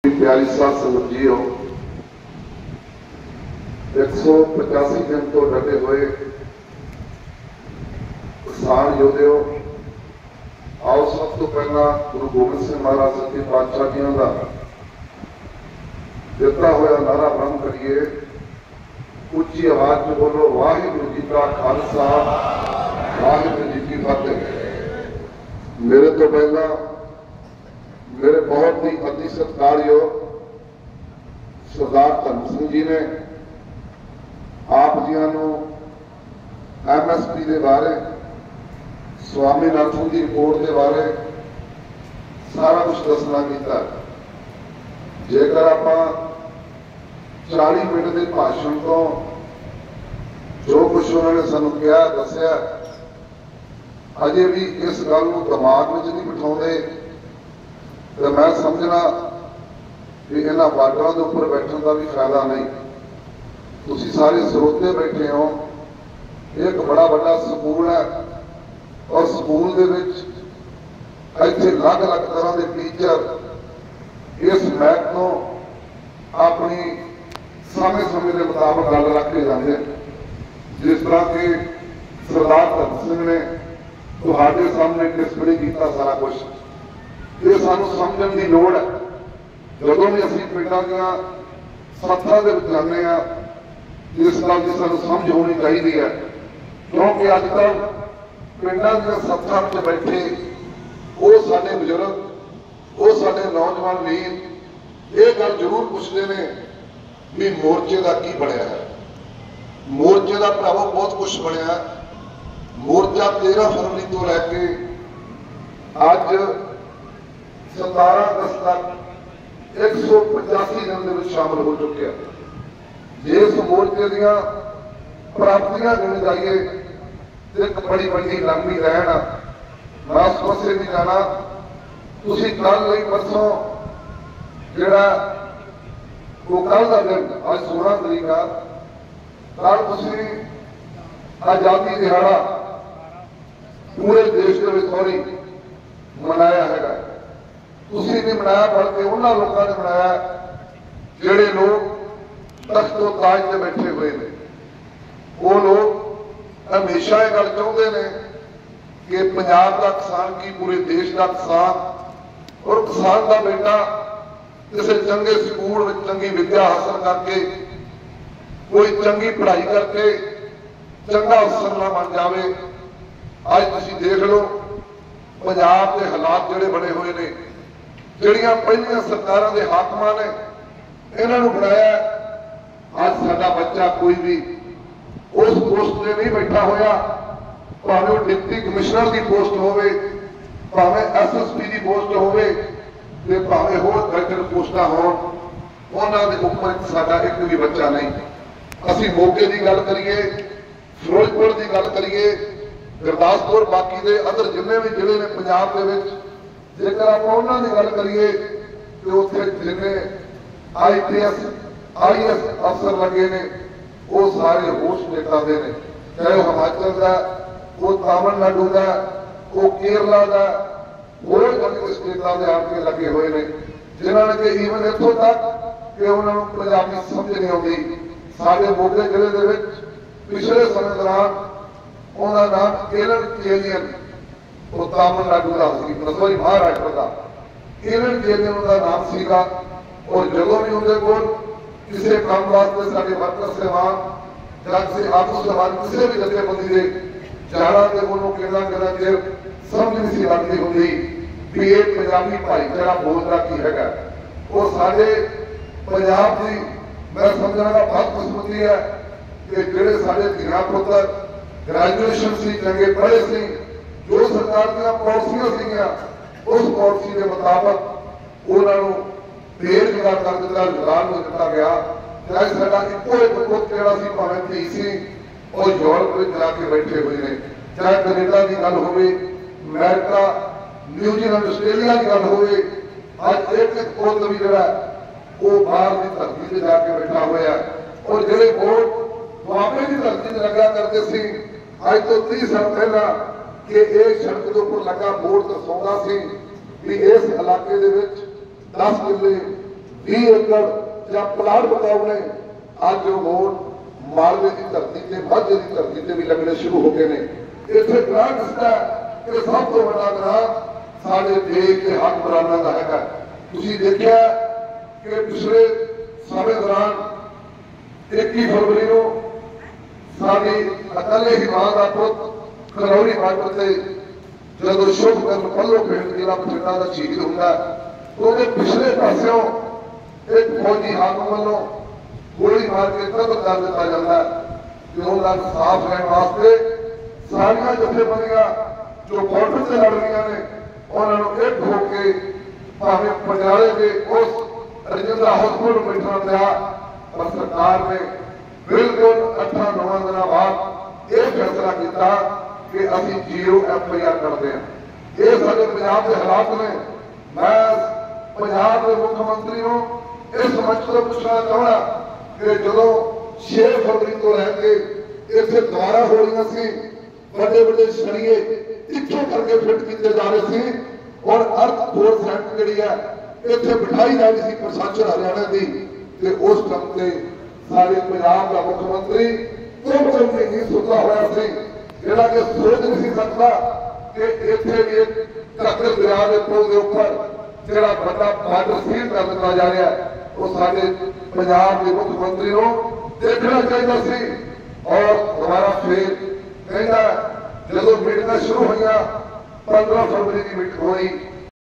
प्यारी साथ संगत जी हो, 185 दिन तो डटे हुए किसान योद्धे हो। आओ सब तो पहला गुरु गोबिंद सिंह महाराज सच्चे पातशाह जी का दिता हुआ नारा बंद करिए, उच्ची आवाज में बोलो वाहिगुरु जी का खालसा वाहिगुरु जी की फतेह। मेरे तो पहला मेरे बहुत ही अति सत्कारयोग सरदार धन सिंह जी ने आप जी को MSP के बारे, स्वामीनाथन की रिपोर्ट के बारे सारा कुछ दसना किया। जेकर आप 40 मिनट के भाषण तो जो कुछ उन्होंने सानू कहा दसिया, अजे भी इस गल को दिमाग में नहीं बिठाते तो मैं समझना कि इन्होंने बार्डर के उपर बैठने का भी फायदा नहीं। तुसी सारे स्रोते बैठे हो, एक बड़ा बड़ा स्कूल है और स्कूल के इतने अलग अलग तरह के टीचर इस महक को अपनी समय समय के मुताबिक गल रख के जाते हैं। जिस तरह के सरदार धन सिंह ने तुहाडे सामने डिस्प्ले किया सारा कुछ, ये सानू समझण की लोड़ है। जदों भी असीं पिंडां दीआं सत्थां दे विच जांदे आ, इस गल की सानू समझ होनी चाहिए है, क्योंकि अजकल पिंडां दीआं सत्थां विच बैठे वो साडे बजुर्ग, वो साडे नौजवान वीर ये गल जरूर पूछते हैं भी मोर्चे का की बनया है। मोर्चे का भरावो बहुत कुछ बनया। मोर्चा 13 फरवरी तो लैके अज 17 अगस्त तक 185 दिन में शामिल हो चुके हैं। जिस मोर्चे दियां प्राप्तियां गिन जाइए तो एक बड़ी बड़ी लंबी लैन आ। मैं उस पासे नहीं जाना। तुसीं कल नहीं परसों जिहड़ा वो कल का दिन अज 16 तरीक आ, कल तुसीं आजादी दिहाड़ा पूरे देश के सॉरी मनाया है। तुसीं नहीं मनाया बल्कि उन्होंने लोगों ने मनाया जिहड़े लोग तख्तो ताज से बैठे हुए हैं। वो लोग हमेशा ये गल चाहते हैं कि पंजाब का किसान की पूरे देश का किसान और किसान का बेटा किसी चंगे स्कूल में चंगी विद्या हासिल करके कोई चंगी पढ़ाई करके चंगा अफसर ना बन जाए। अज तुसीं देख लो पंजाब के हालात जोड़े बने हुए ने, जिहड़ियां पहलियां सरकारां दे हाकमां ने इन्हां नूं बनाया। अज साडा बच्चा कोई भी उस पोस्ट ते नहीं बैठा होया, भावें वो डिप्टी कमिश्नर की पोस्ट होवे, भावें SSP की पोस्ट होवे ते भावें होर कलेक्टर पोस्टां होण, उन्हां दे उपर साडा एक भी बच्चा नहीं। असीं मोगे की गल करिए, फिरोजपुर की गल करिए, गुरदासपुर, बाकी दे अदर जिन्ने भी जिले ने पंजाब दे विच, जेकर आपां उन्हां दी गल करिए तो उत्थे जिन्ने IPS IAS अफसर लगे ने वो सारे होश स्टेटां दे ने, चाहे वो हिमाचल का, वो तमिलनाडु का, वो केरला का, होर कई स्टेटां दे आके लगे हुए ने, जिन्होंने कि ईवन इत्थों तक कि उन्होंने पंजाबी समझ नहीं आती। साडे मोगे जिले दे विच पिछले समय दौरान उनका नाम केलन चेलियन, वो तमिलनाडु का सी, सॉरी महाराष्ट्र का केलन चेलियन का नाम सीगा। और जदों भी उनके कोल किसी काम वास्ते साडे वर्कर सेवान जग से आपू सवाल किसी भी जथेबंदी के जाना तो उन्होंने कितना चिर समझ नहीं सी लगती होंगी भी ये पंजाबी भाईचारा बोलता की है। वो साडे पंजाब की मैं समझना का बहुत खुशमती है कि जिहड़े साडे धीआं पुत्तर ग्रैजुएशन से चंगे पढ़े सी, जो सरकार दी पॉलिसियां सीगियां उस पॉलिसी के मुताबिक उन्होंने बेरोजगार कर दिता, रोजगार को दिता गया। चाहे साडा इक्को एक पुत जिहड़ा सी भावें धी सी और यूरोप में जाके बैठे हुए हैं, चाहे कनेडा की गल होवे, अमेरिका, न्यूजीलैंड, आस्ट्रेलिया की गल होवे, अज एक एक पुत भी जिहड़ा वो बाहर की धरती से जाके बैठा हुआ है। और जिहड़े वोट दुआबे की धरती से लगा करते सी अज तो 30 साल पहला कि एक सड़क के ऊपर लगा बोर्ड दर्शाता सी भी इस इलाके दे विच 10 किले 20 एकड़ ਜਾਂ ਪਲਾਟ ਬਤਾਉ ਨੇ ਅੱਜ ਉਹ ਵੋਟ ਮਾਲਵੇ ਦੀ ਧਰਤੀ ਤੇ ਮਾਝੇ ਦੀ ਧਰਤੀ ਤੇ ਵੀ ਲੱਗਣੇ ਸ਼ੁਰੂ ਹੋ ਗਏ ਨੇ। ਇੱਥੇ ਗ੍ਰਾਂਟ ਦਿੱਤਾ ਕਿ ਸਭ ਤੋਂ ਵੱਡਾ ਗ੍ਰਾਂਟ ਸਾਡੇ ਦੇਸ਼ ਦੇ ਹਕਮਰਾਨਾਂ ਦਾ ਹੈਗਾ। ਤੁਸੀਂ ਦੇਖਿਆ ਕਿ ਪਿਛਲੇ ਸਮੇਂ ਦੌਰਾਨ 21 ਫਰਵਰੀ ਨੂੰ ਸਾਡੀ ਅਕਾਲੇ ਹੀ ਮਾਂ ਦਾ ਪੁੱਤ ਖਰੌਰੀ ਬਾਰਡਰ ਤੇ ਜਦੋਂ ਸ਼ੁਭ ਕਰਨ ਪੱਲੋ ਪਿੰਡ ਜ਼ਿਲ੍ਹਾ ਬਠਿੰਡਾ ਦਾ ਸ਼ਹੀਦ ਹੁੰਦਾ, ਉਹਦੇ ਪਿਛਲੇ ਪਾਸਿਓਂ एक फौजी हाकम वालों गोली मार के कत्ल कर दिता जाता है। कि उनका साफ रहने वास्ते सारिया जथेबंदियां जो बॉर्डर से लड़ रही ने उन्होंने एक होके भावे पटियाले के उस रजिंद्रा हॉस्पिटल बैठना पिया, पर सरकार ने बिल्कुल 8-9 दिन बाद यह फैसला किया कि अभी 0 FIR करते हैं। ये सारे पंजाब के हालात ने। मैं पंजाब के मुख्यमंत्री को इस मंच से पूछना चाहना कि जो 6 फरवरी तो लैके इतने दोबारा होलियां सी, बड़े बड़े सरिये इतों करके फिट किए जा रहे थे और अर्थ फोर्स रैंक जी है इतने बिठाई जा रही थी प्रशासन हरियाणा की। उस टाइम से सारे पंजाब का मुख्यमंत्री कुछ नहीं सुता हुआ सी, जिहड़ा कि सोच नहीं सकता कि इतने भी एक घग्गर दरिया के पुल के उपर जिहड़ा बड़ा बार्डर सील कर दिता जा रहा है, वो सारे पंजाब के मुख्यमंत्री को देखना चाहिए सी। और दोबारा फिर कहना जो मीटिंग शुरू हुई 15 फरवरी की मीटिंग हुई